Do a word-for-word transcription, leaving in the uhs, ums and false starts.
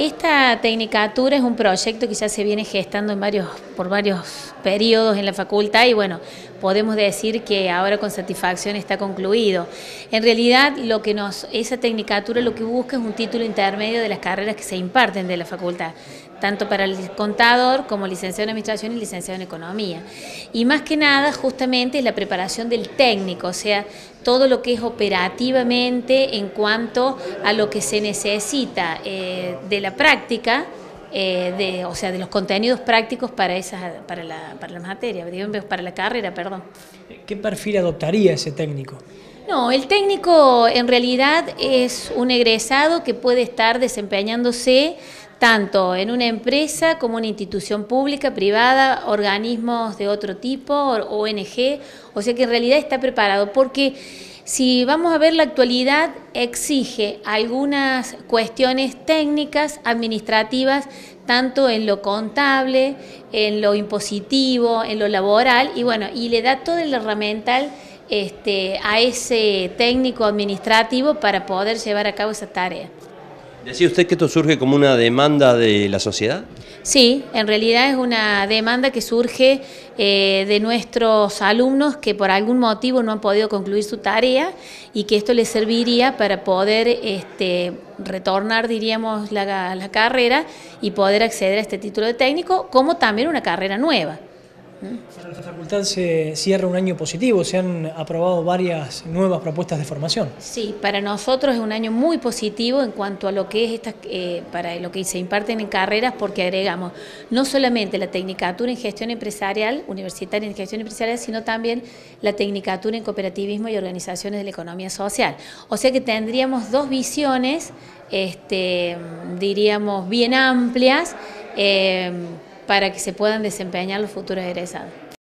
Esta tecnicatura es un proyecto que ya se viene gestando en varios, por varios periodos en la facultad y bueno, podemos decir que ahora con satisfacción está concluido. En realidad, lo que nos, esa tecnicatura lo que busca es un título intermedio de las carreras que se imparten de la facultad, tanto para el contador como licenciado en Administración y licenciado en Economía. Y más que nada, justamente, es la preparación del técnico, o sea, todo lo que es operativamente en cuanto a lo que se necesita eh, de la práctica, eh, de, o sea, de los contenidos prácticos para, esas, para, la, para la materia, para la carrera, perdón. ¿Qué perfil adoptaría ese técnico? No, el técnico en realidad es un egresado que puede estar desempeñándose tanto en una empresa como una institución pública, privada, organismos de otro tipo, O N G, o sea que en realidad está preparado, porque si vamos a ver la actualidad exige algunas cuestiones técnicas, administrativas, tanto en lo contable, en lo impositivo, en lo laboral, y bueno, y le da todo el herramental este, a ese técnico administrativo para poder llevar a cabo esa tarea. ¿Decía usted que esto surge como una demanda de la sociedad? Sí, en realidad es una demanda que surge eh, de nuestros alumnos que por algún motivo no han podido concluir su tarea y que esto les serviría para poder este, retornar, diríamos, la, la carrera y poder acceder a este título de técnico, como también una carrera nueva. Para la facultad se cierra un año positivo, se han aprobado varias nuevas propuestas de formación. Sí, para nosotros es un año muy positivo en cuanto a lo que es esta, eh, para lo que se imparten en carreras, porque agregamos no solamente la tecnicatura en gestión empresarial, universitaria en gestión empresarial, sino también la tecnicatura en cooperativismo y organizaciones de la economía social. O sea que tendríamos dos visiones, este, diríamos, bien amplias, eh, para que se puedan desempeñar los futuros egresados.